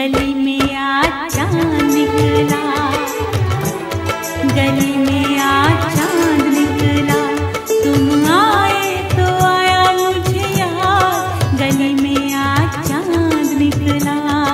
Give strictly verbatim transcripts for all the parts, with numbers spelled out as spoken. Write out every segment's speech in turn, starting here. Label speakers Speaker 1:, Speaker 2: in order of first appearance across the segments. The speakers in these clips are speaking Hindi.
Speaker 1: गली में आज चांद निकला, गली में आज चांद निकला, तुम आए तो आया मुझे याद, गली में आज चांद निकला।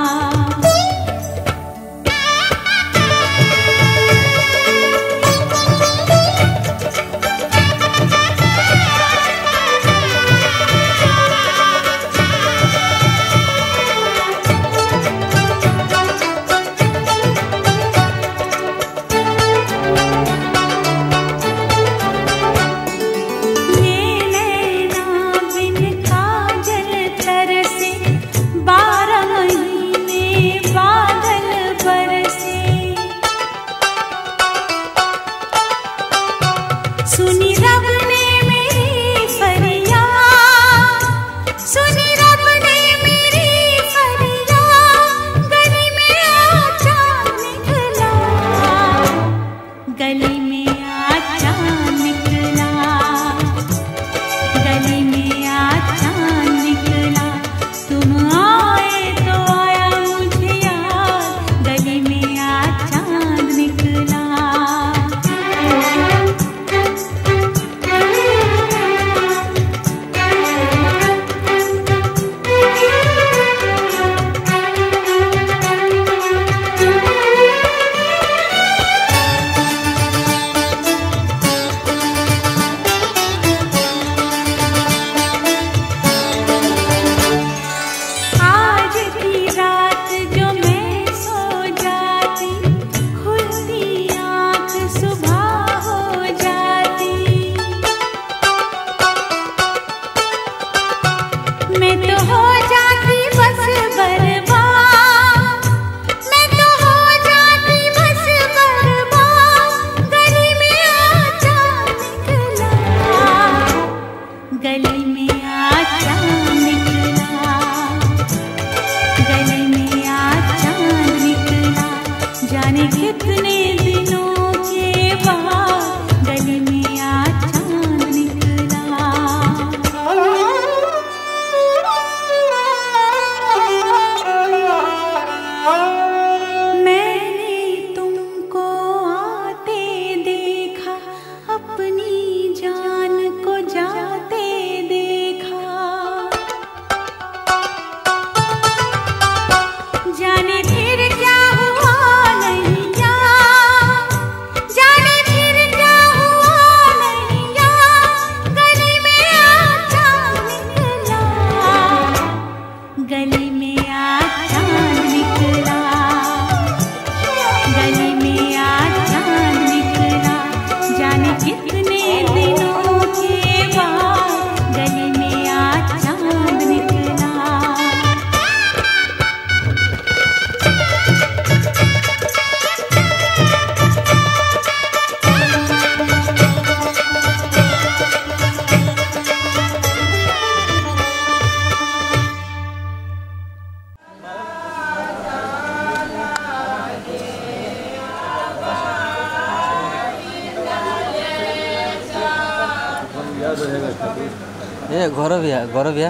Speaker 2: ये गौरव भैया गौरव भैया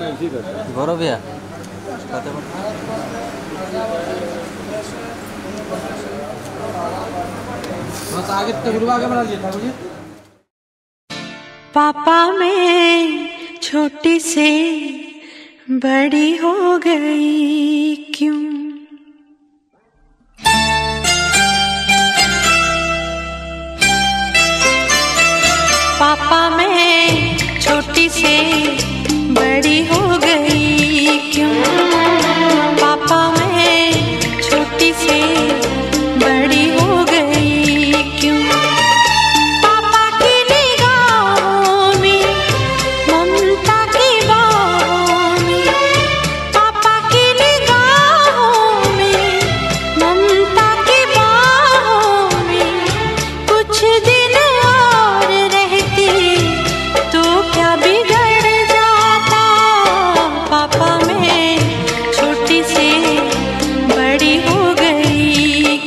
Speaker 2: गौरव भैया आगे आगे बना लीजिए।
Speaker 1: पापा मैं छोटी से बड़ी हो गई क्यों, पापा मैं छोटी से बड़ी हो गई क्यों, पापा मैं छोटी से बड़ी हो गई क्यों, पापा की निगाहों में ममता की बाहों में, पापा की निगाहों में ममता की बाहों में, कुछ दिन और रहती तो क्या बिगड़ जाता, पापा मैं छोटी से बड़ी हो गई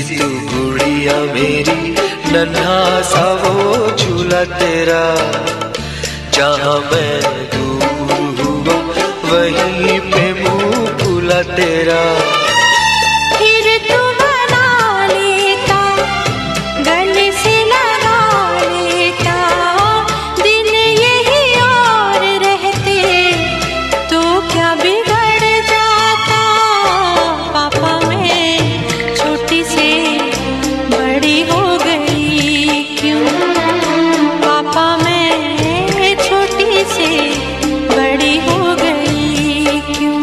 Speaker 3: तू गुड़िया मेरी, नन्हा सा वो झूला तेरा। जहाँ मैं दूर हुआ वहीं पे मुँह फूला तेरा।
Speaker 1: फिर तू बना लेता, गले से लगा लेता, दिन यही और रहते तो क्या बिगड़ जाता। पापा मैं छोटी से बड़ी हो गई क्यों, पापा मैं छोटी से बड़ी हो गई क्यों।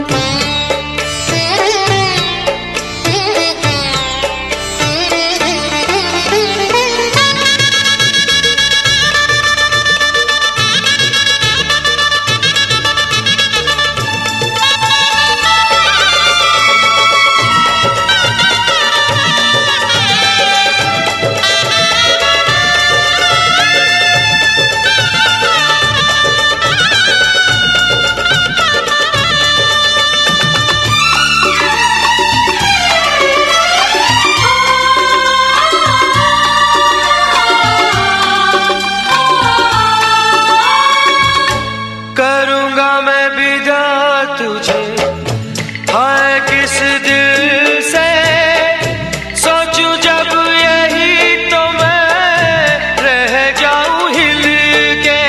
Speaker 3: करूँगा मैं विदा तुझे, हाय किस दिल से सोचूं जब यही तो मैं रह जाऊं हिल के।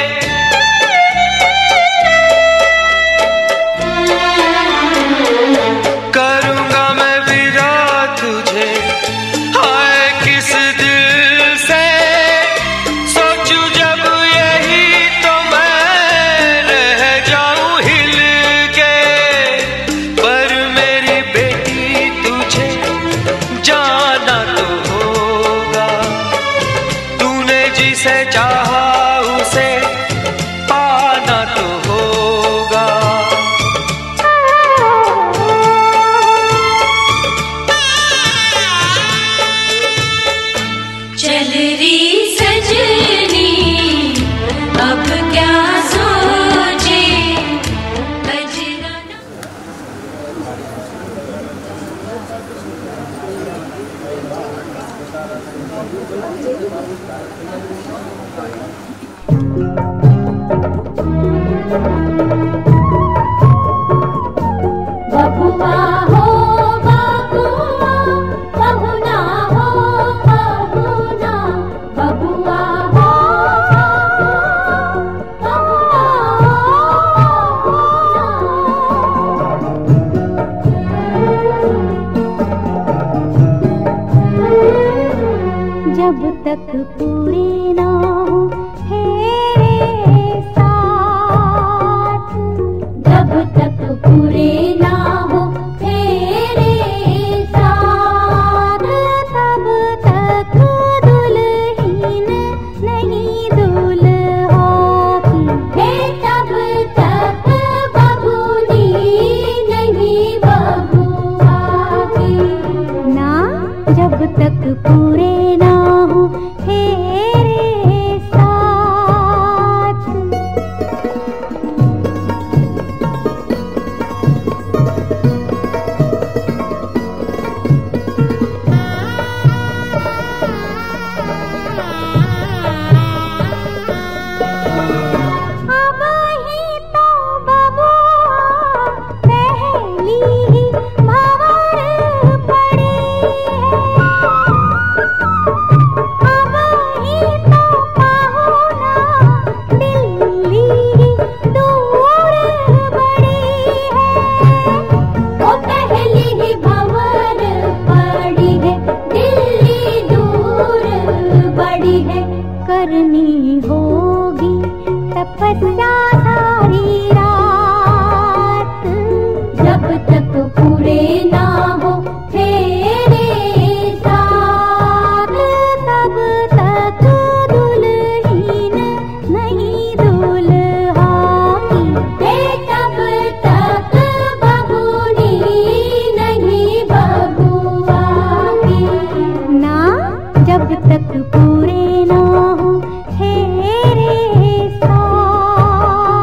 Speaker 3: करूँगा मैं विदा तुझे, हाय किस दिल से सोचूं जब यही तो मैं रह जाऊं हिल के। पर मेरी बेटी तुझे जाना तो होगा, तूने जिसे चाहा उसे पाना तो होगा।
Speaker 1: चल री सजनी अब क्या सोचे, बजरा ना। बबुआ हो बबुआ, बहुना हो बहुना, बबुआ हो बहुना बहुना। जब तक पूरे ना हो तेरे साथ, जब तक पूरे ना हो तेरे साथ, तब तक दुल्हन नहीं दुल्हा की, हे तब तक बबूनी नहीं बबुआ की ना। जब तक पूरे ना हो तेरे साथ। अब ही तो बबुआ पहली ही भंवर पड़ी है। अब ही तो पाहुना दिल्ली दूर बड़ी है। वो पहली ही भंवर पड़ी है, दिल्ली दूर बड़ी है। करनी होगी तपस्या सारी रात, जब तक पूरे ना हो तेरे साथ, तब तक दुल्हन नहीं दुल्हा की, हे तब तक बबूनी नहीं बबुआ की ना। जब तक पूरे ना हो तेरे साथ।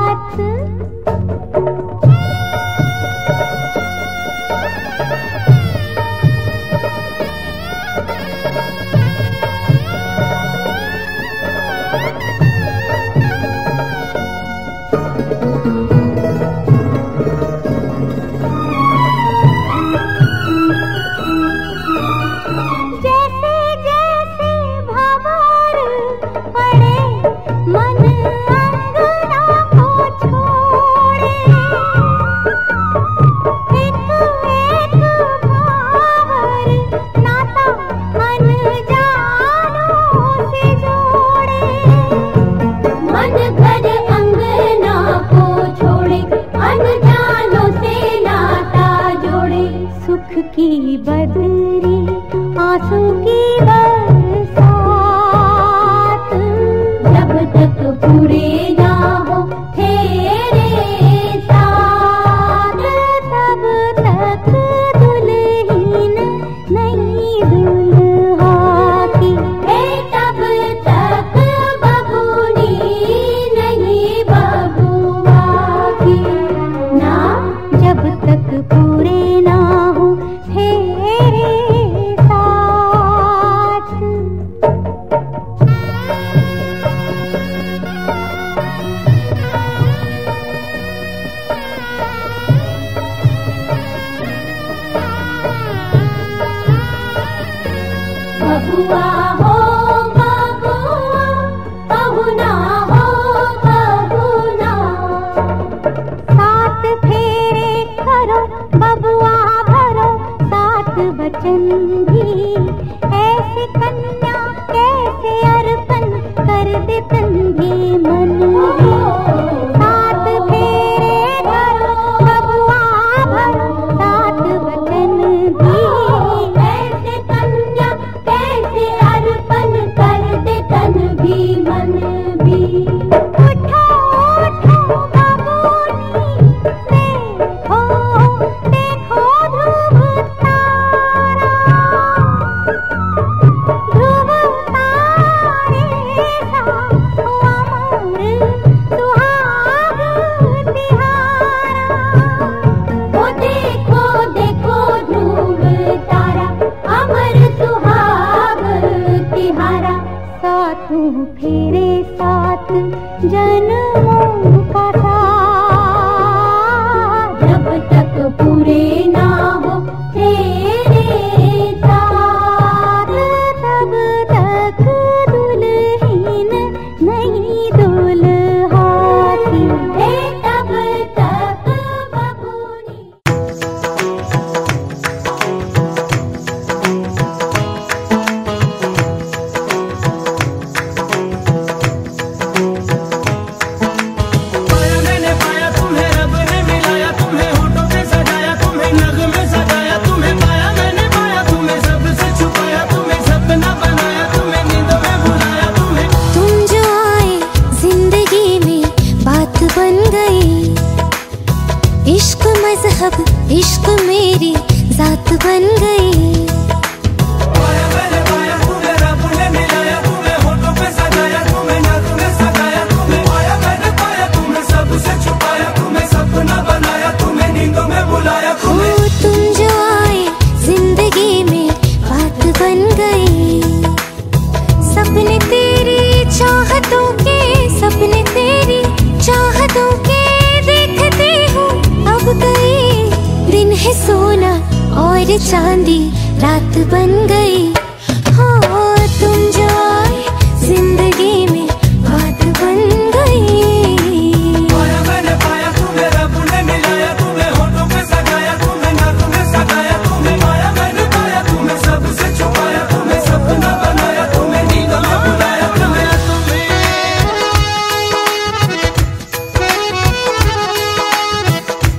Speaker 1: की बदरी आंसू की बरसात, जब तक पूरे ना हो तेरे साथ, तब तक दुल्हन नहीं दुल्हा की, तब तक बबूनी नहीं बबुआ की, ना जब तक पूरे ना हो तेरे साथ। बबुआ हो बबुआ, बहुना हो बहुना, सात फेरे करो बबुआ भरो सात बचन भी, ऐसे कन्या कैसे अर्पण कर दे तन भी मन भी, सात फेरे करो बबुआ भरो सात बचन भी, ऐसे कन्या कैसे अर्पण कर दे तन भी मन भी। उठो उठो बबूनी देखो देखो ध्रुव तारा, ध्रुव तारे सा अमर सुहाग तिहारा। ओ देखो देखो ध्रुव तारा अमर सुहाग तिहारा, सातों फेरे सात जन्मों का साथ, जब तक पूरे ना हो तेरे साथ, तब तक दुल्हन नहीं दुल्हा की, तब तक बबूनी।
Speaker 4: पाया मैंने पाया तुम्हें, रब ने मिलाया तुम्हें, होठों पे सजाया तुम्हें, नग में सजाया तुम्हें, पाया मैंने पाया तुम्हें, सबसे छुपाया तुम्हें, सपना बनाया तुम्हें, नींदों में बुलाया तुम्हें।
Speaker 5: तुम जो आए जिंदगी में बात बन गई, इश्क मजहब इश्क मेरी जात बन गई।
Speaker 4: पाया मैंने पाया तुम्हें, रब ने मिलाया तुम्हें, होठों पे सजाया तुम्हें, नग में सजाया तुम्हें, पाया मैंने पाया तुम्हें, सबसे छुपाया तुम्हें, सपना बनाया तुम्हें, नींदों में बुलाया
Speaker 5: ओ
Speaker 4: तुम्हें।
Speaker 5: तुम जो आए जिंदगी में बात बन गई, सपने तेरी चाहतों के, सपने तेरी चाहतों के देखती हूँ अब गई, दिन है सोना और चांदी रात बन गई। हो तुम जो आए जिंदगी में बात बन गई।
Speaker 4: पाया मैंने पाया तुम्हें, रब ने मिलाया तुम्हें, होठों पे सजाया तुम्हें, नग में सजाया तुम्हें, पाया मैंने पाया तुम्हें, सबसे छुपाया तुम्हें, सपना बनाया तुम्हें, नींदों में बुलाया तुम्हें।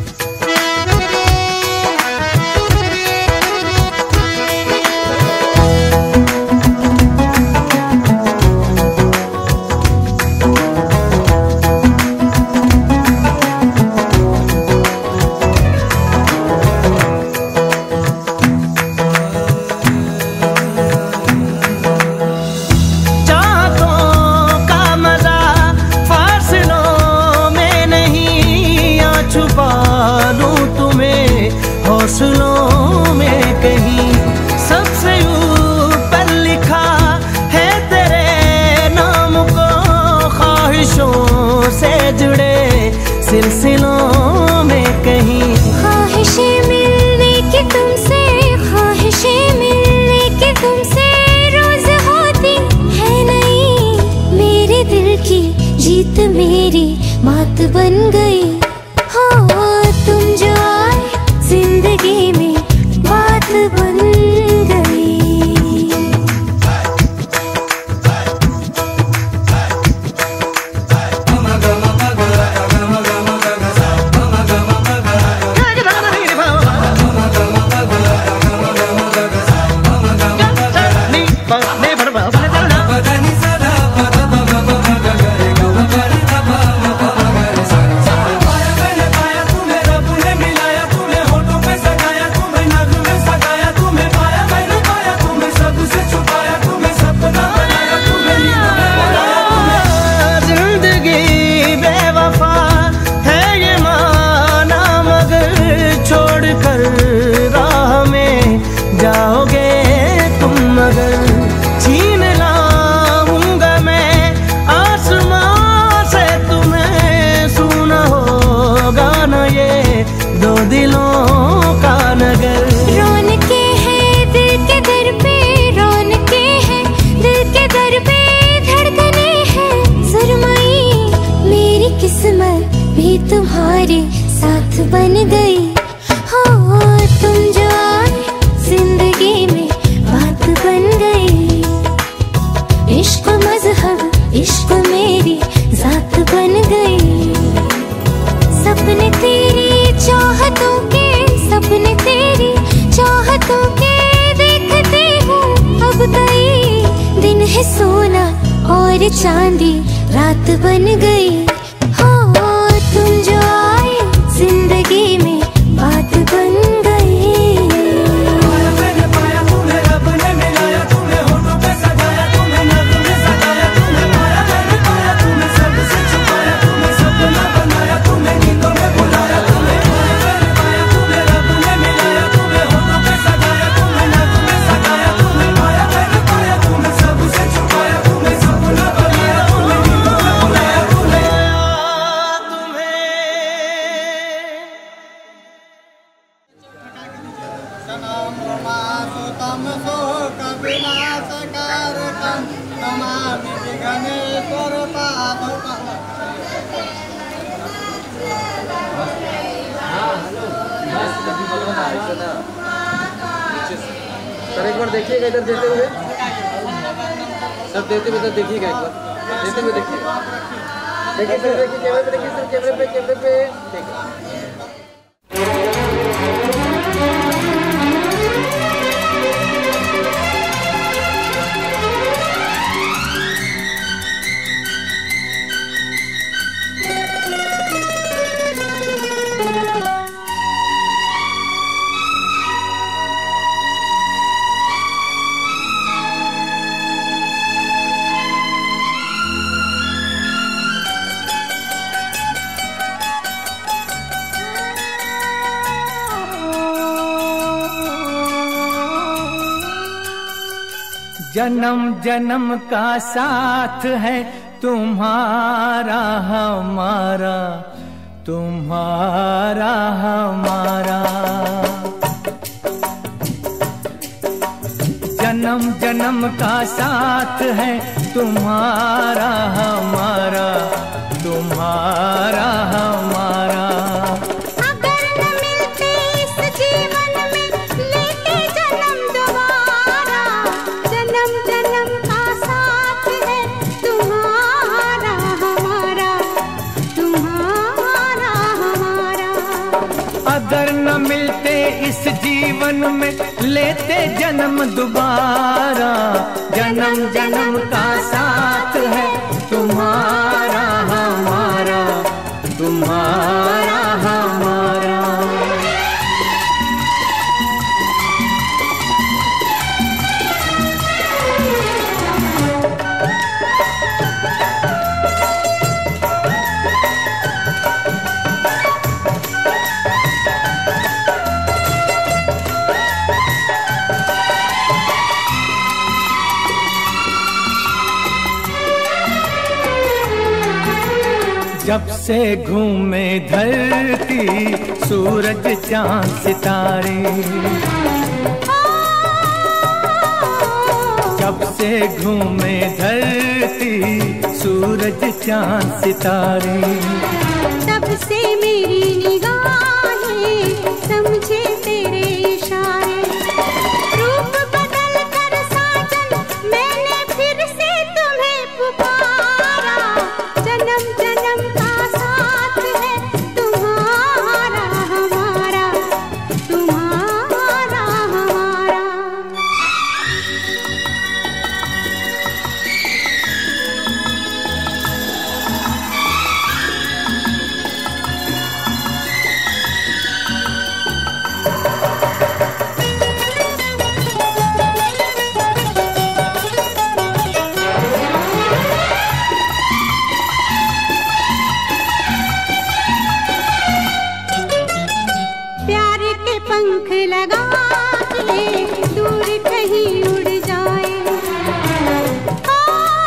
Speaker 5: ओ बात बन गई। हो तुम जो आए जिंदगी में बात बन गई। तुम्हारे साथ बन गई। हो तुम जो आए जिंदगी में बात बन गई। इश्क मजहब इश्क मेरी जात बन गई। सपने तेरी चाहतों के सपने तेरी चाहतों के देखते हूँ अब कई दिन है सोना और चांदी रात बन गई। तुम जो आए जिंदगी में बात बन गई।
Speaker 4: पाया मैंने पाया तुम्हें रब ने मिलाया, तुम्हें होठों पे सजाया, तुम्हें नज़्म में सजाया, तुम्हें पाया मैंने पाया, तुम्हें सबसे छुपाया, तुम्हें सपना बनाया, तुम्हें नींदों में बुलाया, तुम्हें पाया मैंने पाया, तुम्हें रब ने मिलाया, तुम्हें होठों पे सजाया, तुम्हें नज़्म में सजाया, तुम्हें पाया मैंने पाया, तुम्हें सबसे छुपाया, तुम्हें सपना बनाया, तुम्हें नींदों में बुलाया, तुम्हें
Speaker 2: सर एक बार देखिएगा इधर देते हुए, सर देते हुए देखिएगा, एक बार देते हुए देखिए, देखिए सर, देखिए कैमरे पे, देखिए सर कैमरे पे, कैमरे पे ठीक है।
Speaker 4: जन्म जन्म का साथ है तुम्हारा हमारा, तुम्हारा हमारा। जन्म जन्म का साथ है तुम्हारा हमारा, तुम्हारा हमारा। अगर न मिलते इस जीवन में लेते जन्म दोबारा, जन्म जन्म का साथ है तुम्हारा हमारा, तुम्हारा हमारा। जब से घूमे धरती सूरज चांद सितारे, जब
Speaker 6: से घूमे धरती सूरज चांद सितारे।
Speaker 5: तब से मेरी निगाहें समझे तेरे इशारे। रूप बदल कर साजन मैंने फिर से तुम्हें पुकारा। जन्म जन्म का साथ है तुम्हारा हमारा, तुम्हारा हमारा। प्यार के पंख लगा के दूर कहीं उड़ जाए। ओ,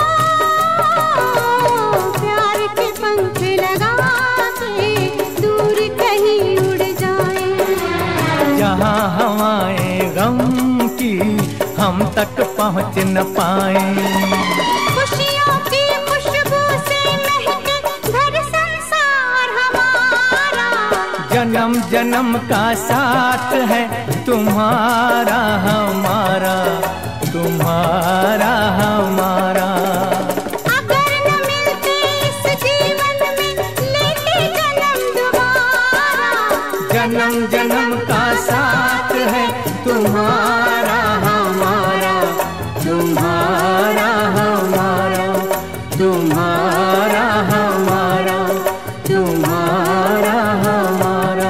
Speaker 5: प्यार के पंख लगा के दूर कहीं उड़ जाए।
Speaker 6: जहाँ हवाएं गम की हम तक पहुँच न पाए।
Speaker 5: खुशियों की खुशबू से महके घर संसार हमारा।
Speaker 6: जन्म जन्म का साथ है तुम्हारा हमारा, तुम्हारा हमारा।
Speaker 5: अगर न मिलते इस जीवन में लेते जन्म दोबारा।
Speaker 6: जन्म जन्म का साथ है तुम्हारा हमारा, तुम्हारा हमारा, तुम्हारा हमारा, तुम्हारा हमारा।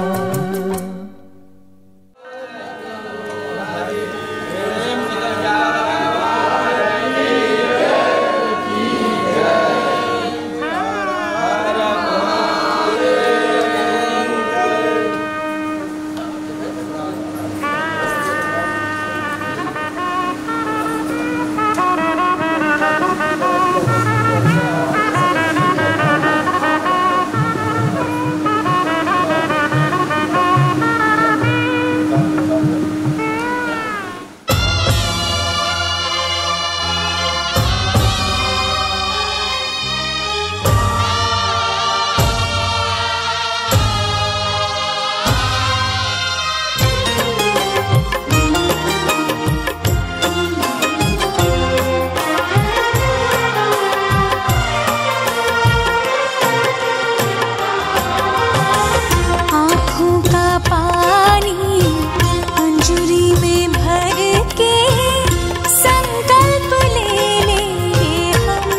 Speaker 5: आँखों का पानी अंजुरी में भर के संकल्प ले लेंगे हम।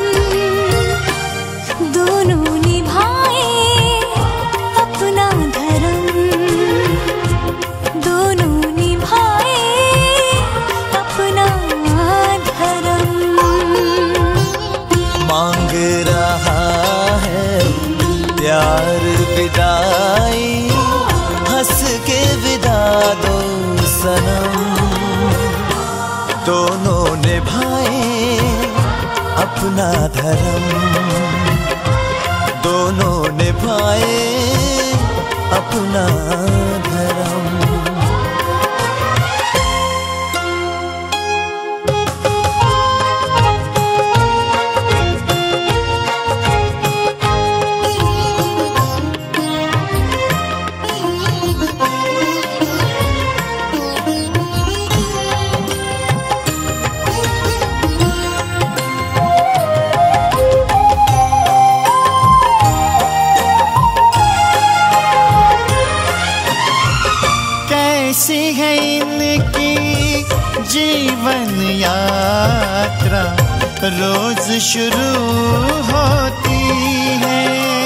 Speaker 5: दोनों निभाए अपना धर्म, दोनों निभाए अपना धर्म।
Speaker 7: मांग रहा है प्यार विदाई, हंस के विदा दो सनम। दोनों निभाए अपना धर्म, दोनों निभाए अपना धर्म। कैसी है इनकी जीवन यात्रा, रोज शुरू होती है।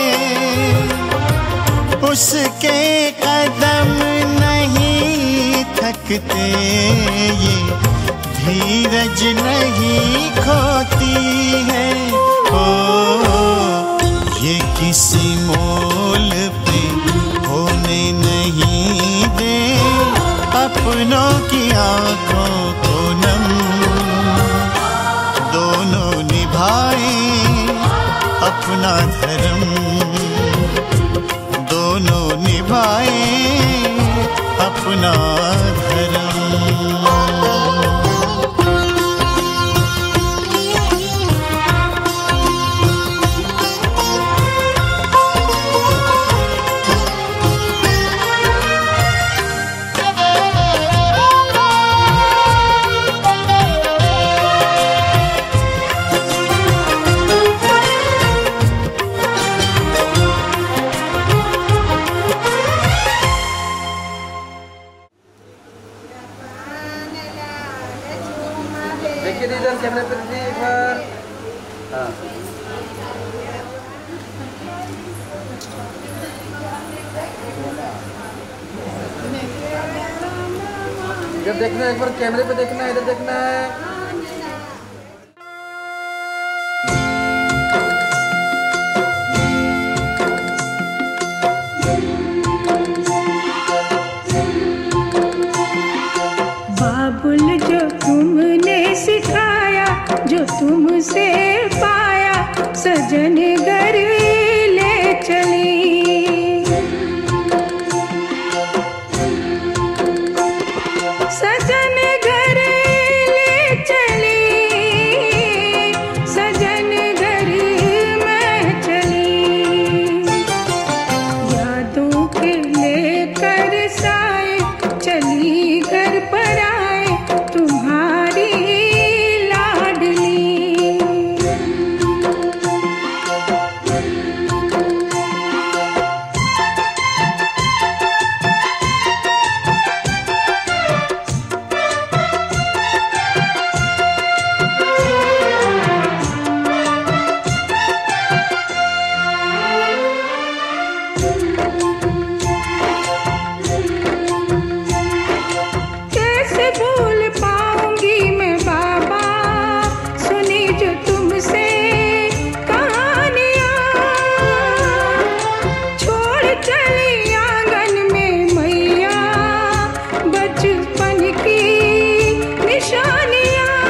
Speaker 7: उसके कदम नहीं थकते, ये धीरज नहीं खोती है। ओ ये किसी मोल पे होने नहीं दे अपनों की आंखों को नम। दोनों निभाए अपना धर्म, दोनों निभाए अपना धर्म।
Speaker 2: इधर कैमरे पे देखिए एक बार। हाँ इधर देखना है, एक बार कैमरे पे देखना है, इधर देखना है।
Speaker 8: बाबुल जो तुमने सिखाया, जो तुमसे पाया, सजन घर ले चली। सजन घर ले चली, सजन घर में चली। यादों के लेकर साए चली घर पर आए तुम्हारी लाडली। कैसे भूल पाऊंगी मैं बाबा, सुनी जो तुमसे कहानियाँ। छोड़ चली आंगन में मैया बचपन की निशानियाँ।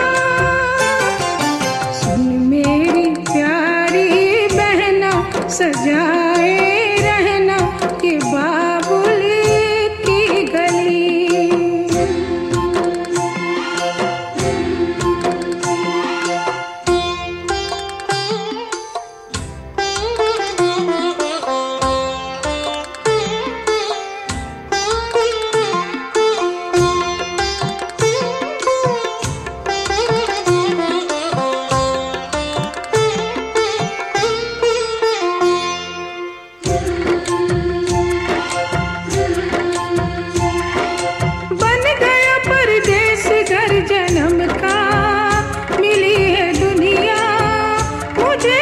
Speaker 8: सुन मेरी प्यारी बहना, सजाए रहना ये बाबुल की गली। बन गया परदेस घर जन्म का, मिली है दुनिया मुझे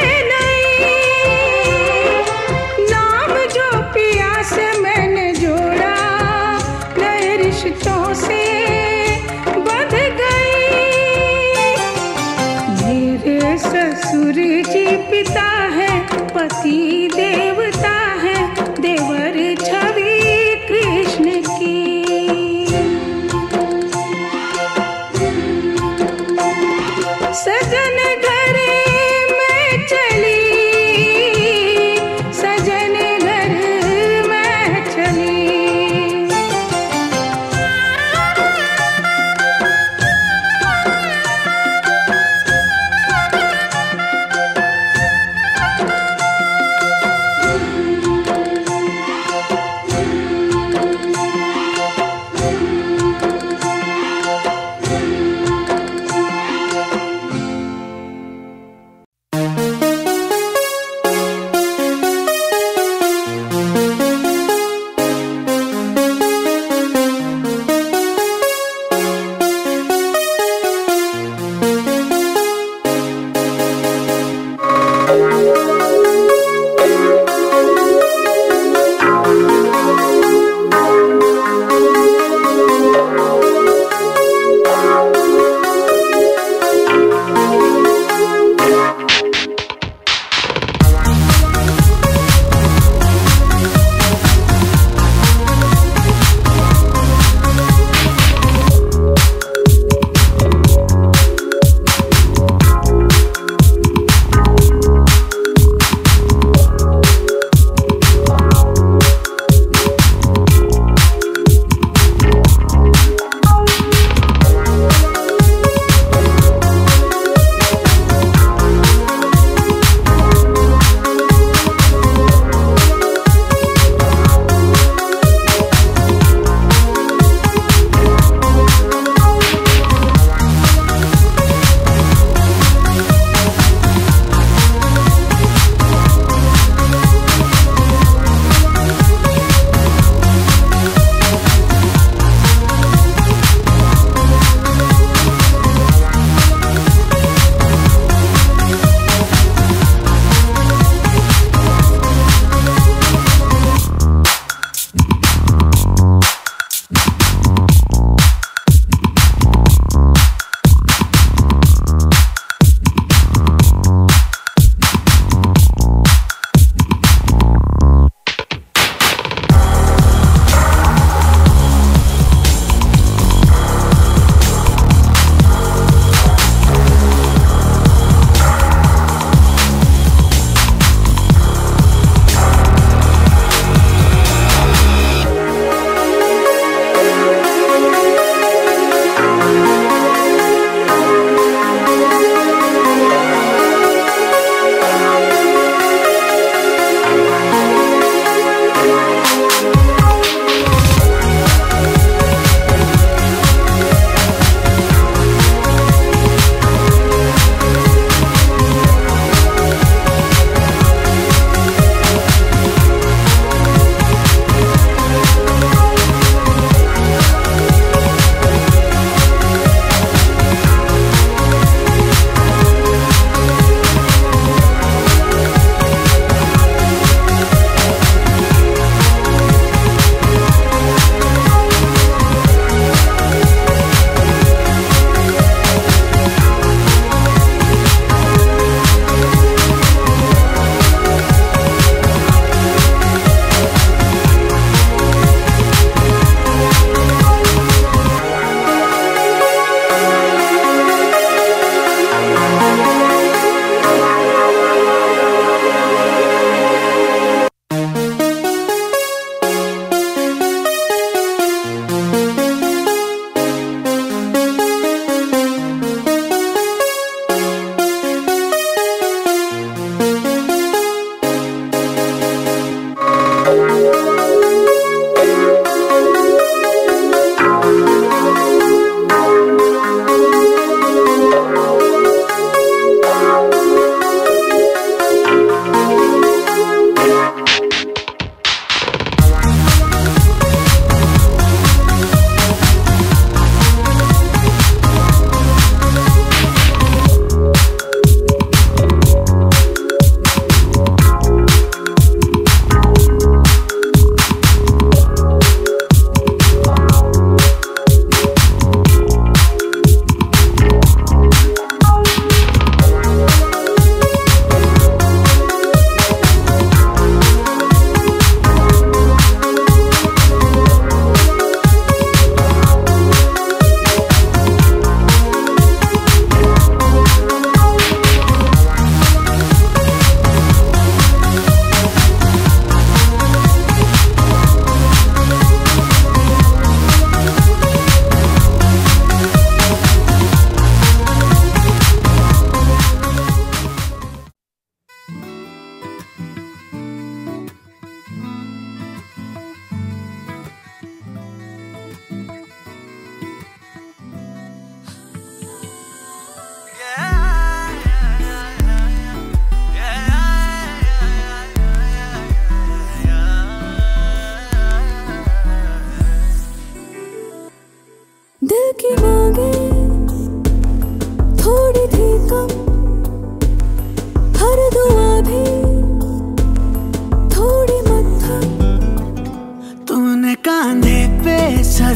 Speaker 8: नई। नाम जो पिया से मैंने जोड़ा, नए रिश्तों से बंध गई। मेरे ससुर जी पिता है, पति देवता है, देवर छवि कृष्ण की। सजन घर में चली, सजन घर में चली।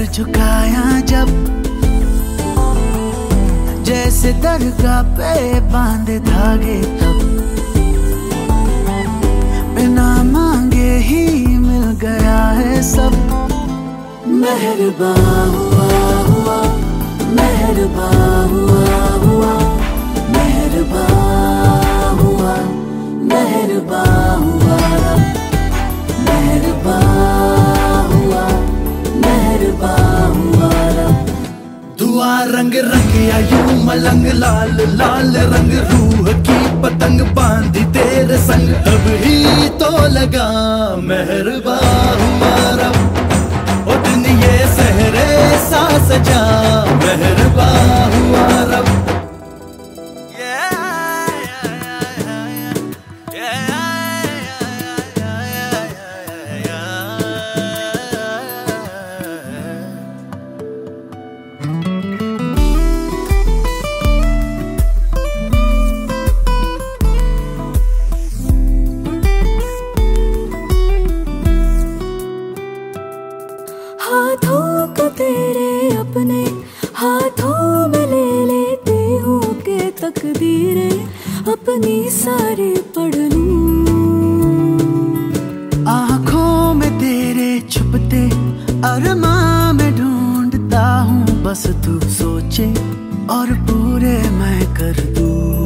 Speaker 6: झुकाया जब, जैसे दरगाह पे बांधे धागे तब, बिना मांगे ही मिल गया है सब। मेहरबान हुआ हुआ, मेहरबान हुआ हुआ, मेहरबान हुआ, मेहरबान हुआ, मेहरबान हुआ, मेहरबान हुआ। दुआ रंग रंग या यूं मलंग, लाल लाल रंग रूह की पतंग बांधी तेरे संग, तब ही तो लगा मेहरबान हुआ रब। ओ दिन ये सहरे सा सजा, मेहरबान हुआ रब।
Speaker 5: हाथों को तेरे अपने हाथों में ले लेती हूँ के तकदीरें अपनी सारी पढ़ लूं।
Speaker 6: आँखों में तेरे छुपते अरमां में ढूंढता हूँ, बस तू सोचे और पूरे मैं कर दूं।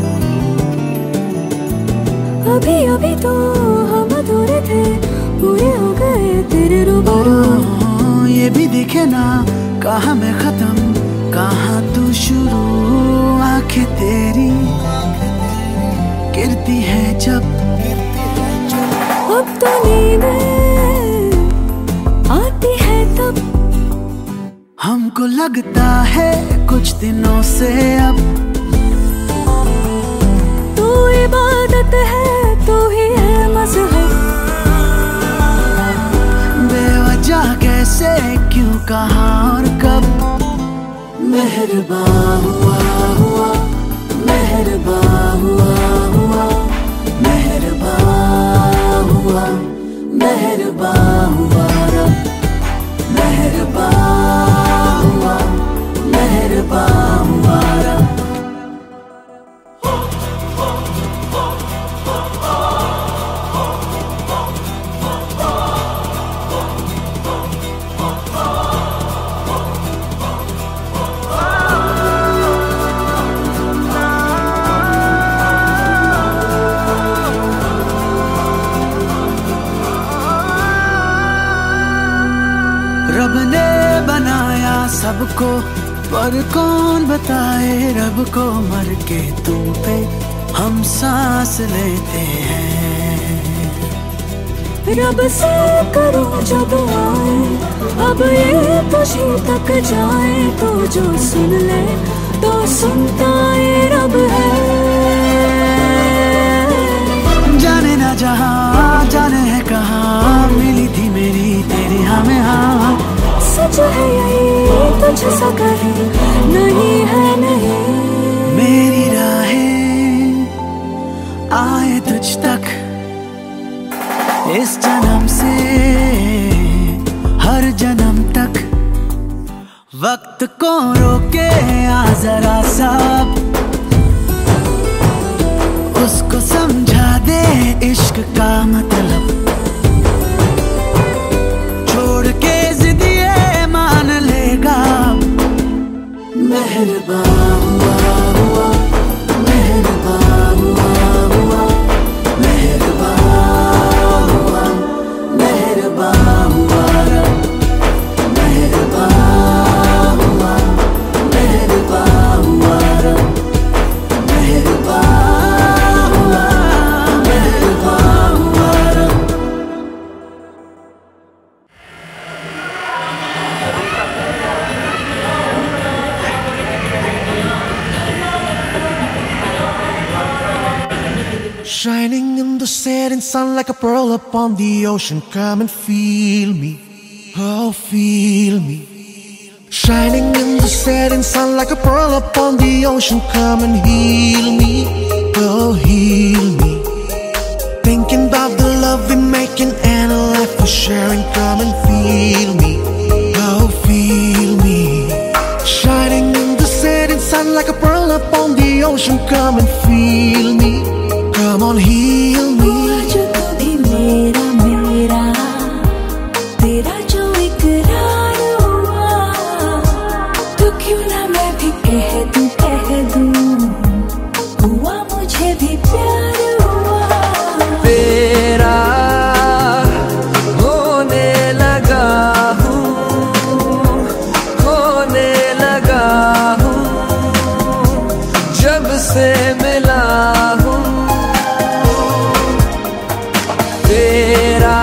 Speaker 5: अभी अभी तो हम अधूरे थे, पूरे हो गए तेरे रूबरू।
Speaker 6: ये भी दिखे ना कहाँ मैं खत्म कहाँ तू शुरू, आंखें तेरी गिरती है जब,
Speaker 5: अब तो नींद आती है तब,
Speaker 6: हमको लगता है कुछ दिनों से अब।
Speaker 5: तू इबादत है, तू ही है मज़हब,
Speaker 6: बेवजह कैसे क्यों कहाँ और कब। मेहरबान हुआ हुआ, मेहरबान हुआ हुआ, मेहरबान हुआ, मेहरबान हुआ रब। मेहरबान हुआ, मेहरबान हुआ रब। रब ने बनाया सबको, पर कौन बताए रब को, मर के तुम पे हम सांस लेते हैं।
Speaker 5: रब से करो जो दुआएं, अब ये तुझी तक जाए, तो जो सुन ले तो सुनता ये रब है।
Speaker 6: जाने ना जहाँ जाने है कहाँ, मिली थी मेरी तेरी हमें हाँ।
Speaker 5: सच है यही तुझसा कहीं नहीं है नहीं,
Speaker 6: मेरी राहें आए तुझ तक इस जन्म से हर जन्म तक। वक्त को रोके आ जरा सब, उसको समझा दे इश्क का मतलब। छोड़ के जिदिए मान लेगा। मेहरबान हुआ हुआ, मेहरबान हुआ हुआ, मेहरबान हुआ, मेहरबान हुआ रब। मेहरबान हुआ, मेहरबान हुआ रब। मेहरबान हुआ, मेहरबान हुआ रब।
Speaker 9: Shining in the setting sun like a pearl upon the ocean. Come and feel me, oh feel me. Shining in the setting sun like a pearl upon the ocean. Come and heal me, oh heal me. Thinking about the love we're making and a life we're sharing. Come and feel me, oh feel me. ocean, come and feel me. Come on, heal me.
Speaker 5: हुआ जो तू भी मेरा मेरा, तेरा जो इकरार हुआ, तो क्यों ना मैं भी कह दूं कह दूं, हुआ मुझे भी प्यार हुआ।
Speaker 3: तेरा होने लगा हूँ, खोने लगा हूँ, जब से मिला हूँ। तेरा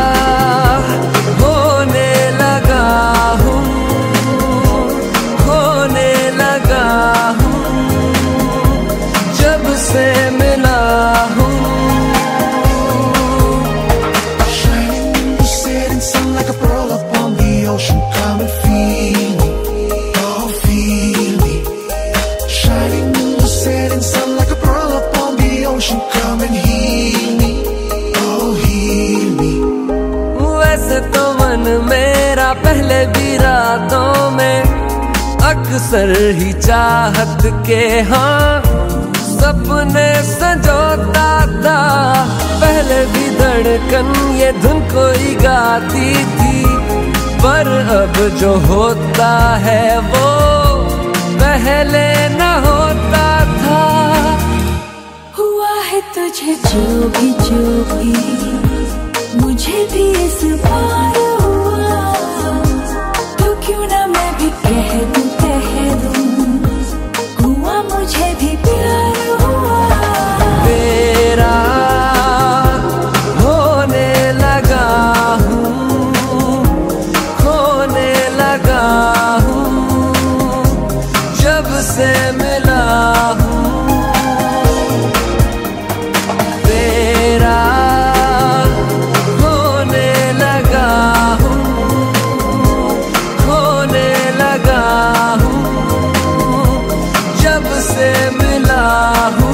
Speaker 3: होने लगा हूँ, खोने लगा हूँ, जब से मिला हूँ।
Speaker 9: Shining in the setting sun like a pearl upon the ocean, come and feel me. Oh, feel me. Shining in the setting sun like a pearl upon the ocean, come and heal me. Oh, heal me.
Speaker 3: वैसे तो मन मेरा पहले भी रातों में अक्सर ही चाहत के हाँ सपने संजोता था। पहले भी धड़कन ये धुन कोई गाती थी, पर अब जो होता है वो पहले न होता था।
Speaker 5: हुआ है तुझे जो भी जो भी, मुझे भी इस बार हुआ, तो क्यों ना मैं भी कह दूं कह दूं, हुआ मुझे भी प्यार हुआ।
Speaker 3: तेरा होने लगा हूँ, खोने लगा हूँ, जब से मिला हूँ। तेरा होने लगा हूँ, खोने लगा हूँ, जब से मिला हूँ।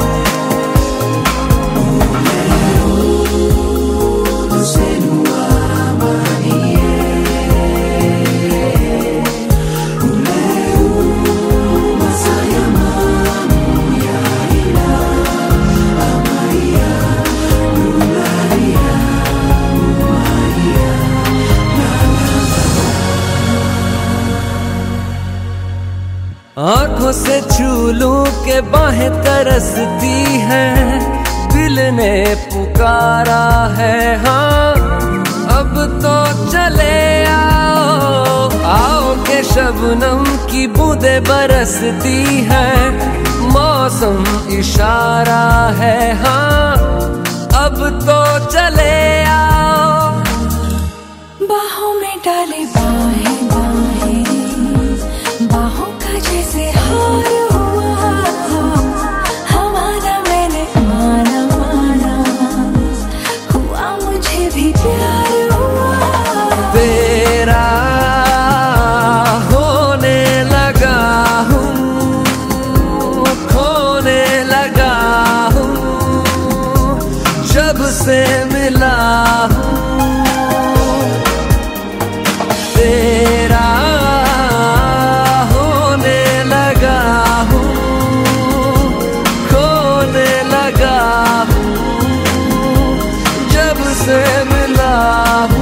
Speaker 3: आंखों से छू लूं के बाहें तरसती हैं, दिल ने पुकारा है हाँ अब तो चले आओ। आओ के शबनम की बूंदें बरसती हैं, मौसम इशारा है हाँ अब तो चले आओ।
Speaker 5: बाहों में डाले बाहें बाहें, बाहों का जैसे हार हुआ, हमारा मैंने माना माना, हुआ मुझे भी प्यार हुआ।
Speaker 3: तेरा होने लगा हूँ, खोने लगा हूँ, जब से मिला हूँ। तेरा होने लगा हूँ, खोने लगा हूँ, जब से मिला हूँ।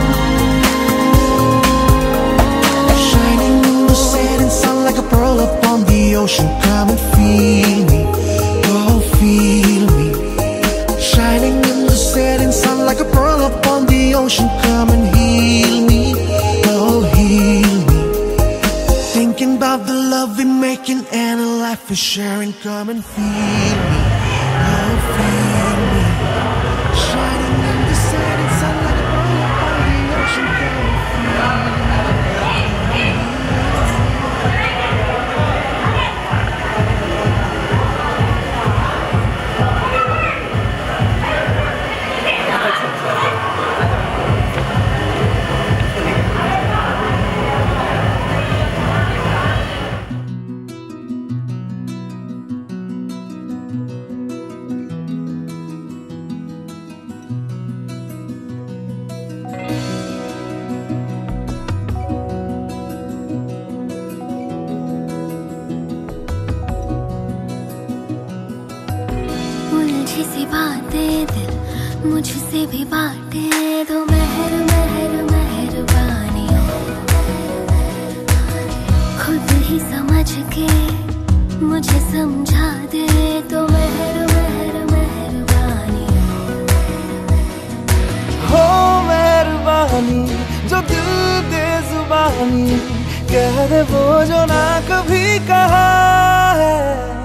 Speaker 9: Shining in the setting sun like a pearl upon the ocean, come and feel me. Oh, feel me. Shining in the setting sun like a pearl upon the ocean, come and heal me. Oh, heal me. Thinking about the love we're making and a life we're sharing, come and feel me. Oh, feel me. Shining in the setting sun like a pearl upon the ocean, come and feel me.
Speaker 5: अच्छी सी बातें दिल मुझसे भी बांटे दो, मेहर मेहर मेहरबानी खुद ही समझ के मुझे समझा दे तो, मेहर मेहर मेहरबानी
Speaker 3: हो मेहरबानी जो दिल दे जुबानी कह दे वो जो ना कभी कहा है,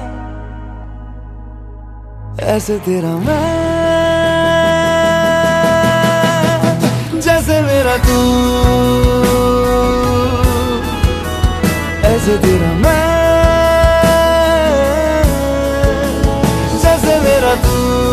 Speaker 3: ऐसे तेरा मैं जैसे मेरा तू, ऐसे तेरा मैं जैसे मेरा तू।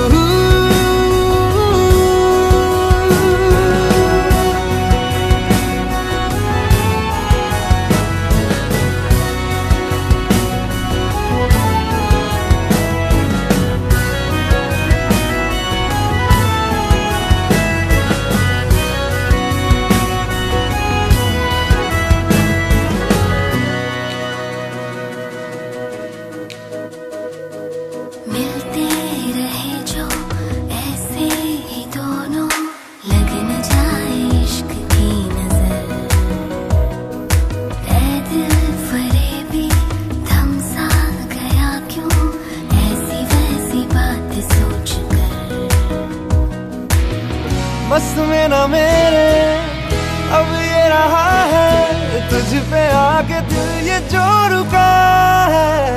Speaker 3: बस में ना मेरे अब ये रहा है, तुझ पे आके दिल ये जो रुका है,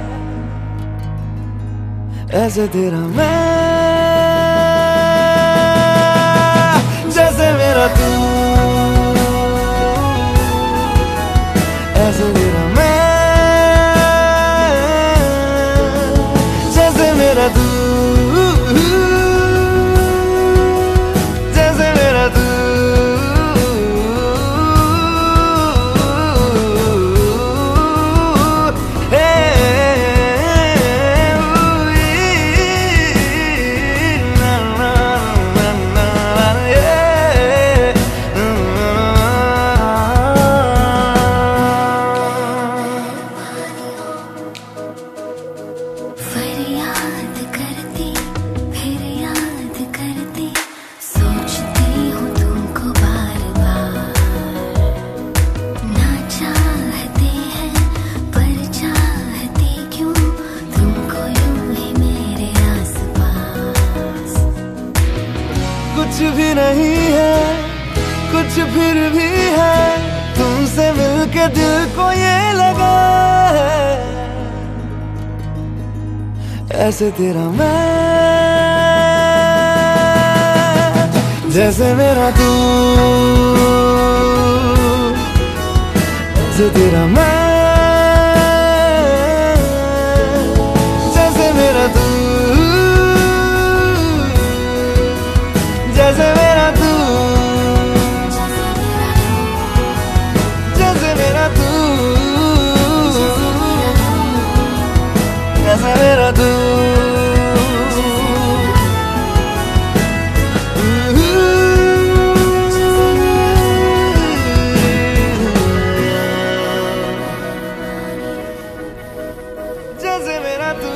Speaker 3: ऐसे तेरा मैं जैसे मेरा तू, ऐसे मेरा मैं जैसे मेरा तू, कुछ भी नहीं है कुछ फिर भी है, तुमसे मिलके दिल को ये लगा है, ऐसे तेरा मैं जैसे मेरा तू, ऐसे तेरा मैं जैसे मेरा तू, जैसे मेरा तू, जैसे मेरा तू, जैसे मेरा तू, जैसे मेरा तू।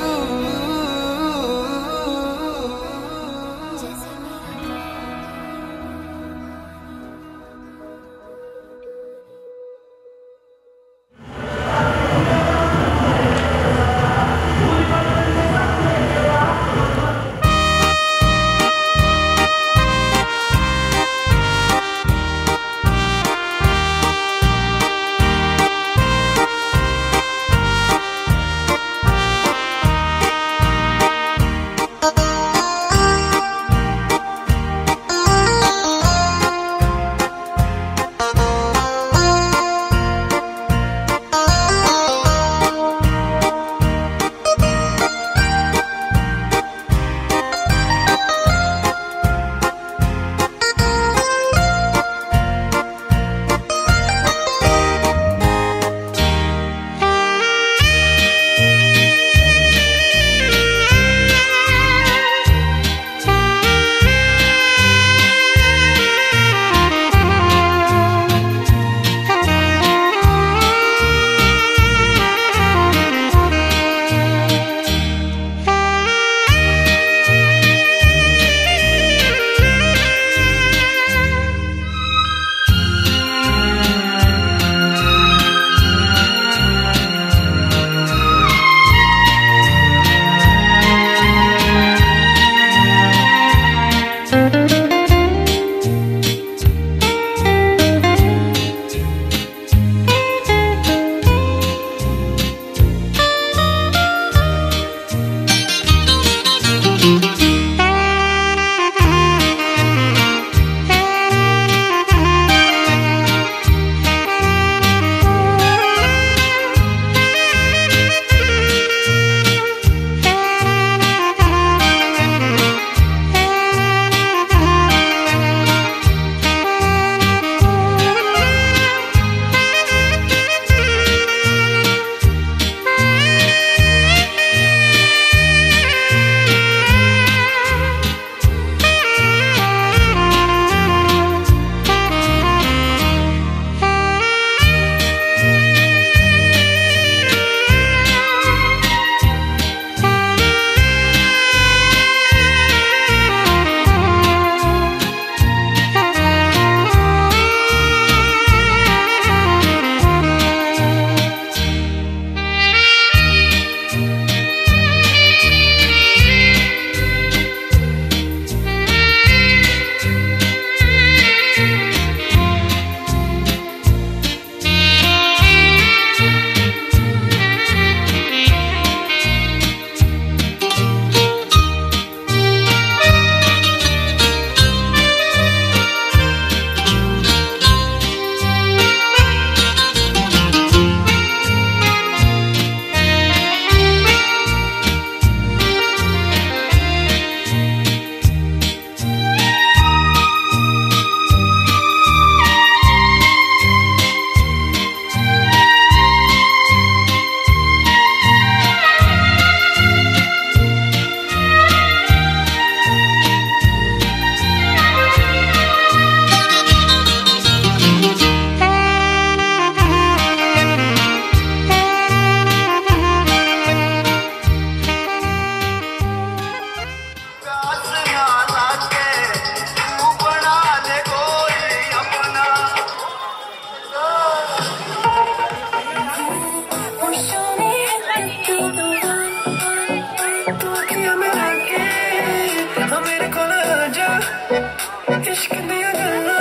Speaker 3: तू अखियां में आके हाँ मेरे को आ जा इश्क दिया गल्ला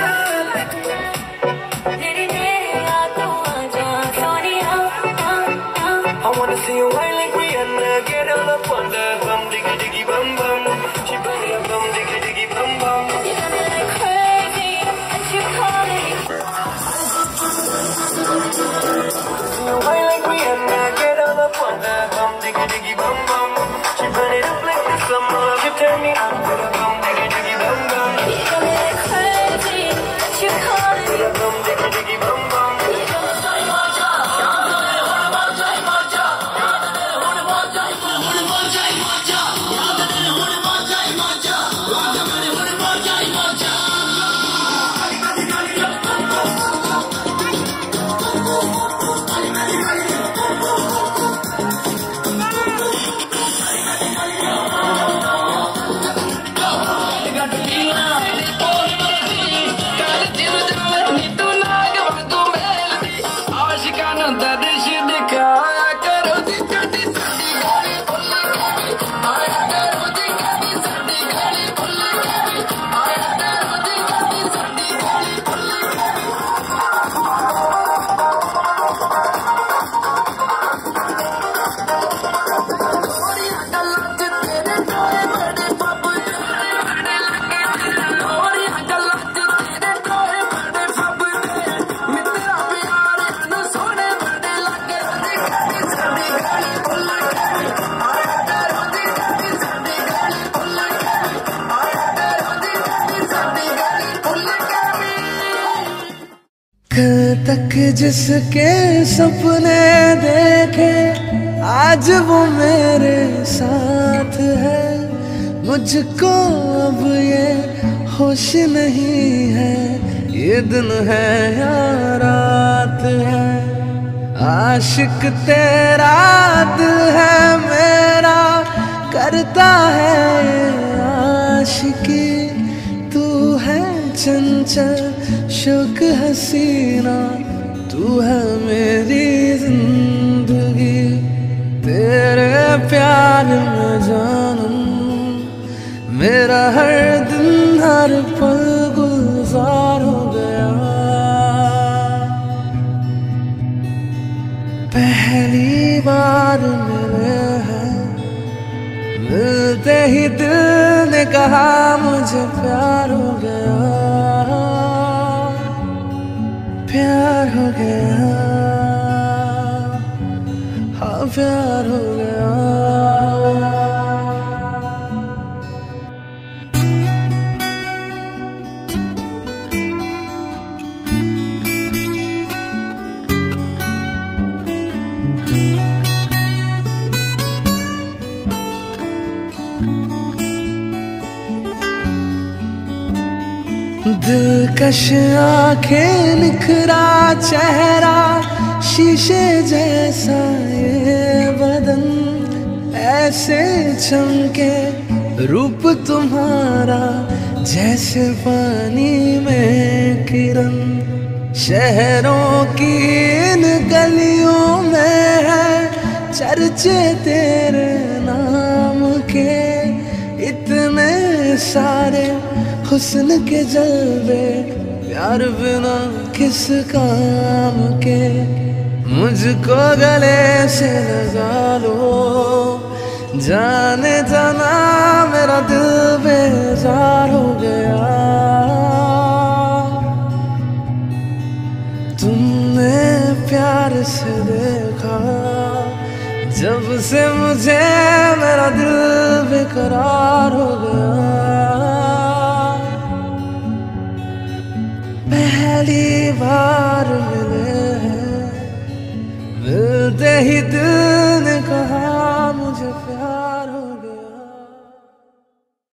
Speaker 3: तेरी मेरे आंखों आ जा Sonia I wanna see you whine like Rihanna, get all up on the bum diggy diggy bum bum. She bring it bum diggy diggy bum bum. You got me like crazy, what you call it? See you whine like Rihanna, get all up on the bum diggy diggy bum bum. She burn it up like the summer, she turn me on with a bum diggy diggy bum bum. You got me like crazy, what you call it? Bum diggy diggy bum bum.
Speaker 9: तक जिसके सपने देखे आज वो मेरे साथ है मुझको अब ये होश नहीं है ये दिन है या रात है आशिक तेरा दिल है मेरा करता है आशिकी तू है चंचल शुक हसीना तू है मेरी जिंदगी तेरे प्यार में जानूं मेरा हर दिन हर पल गुलजार हो गया पहली बार मिले हैं मिलते ही दिल ने कहा मुझे प्यार हो गया प्यार हो गया हाँ प्यार हो गया दिलकश आंखें निखरा चेहरा शीशे जैसा ये बदन ऐसे चमके रूप तुम्हारा जैसे पानी में किरण शहरों की इन गलियों में है चर्चे तेरे नाम के इतने सारे हुस्न के जलवे प्यार बिना किस काम के मुझको गले से लगा लो जाने जाना मेरा दिल बेजार हो गया तुमने प्यार से देखा जब से मुझे मेरा दिल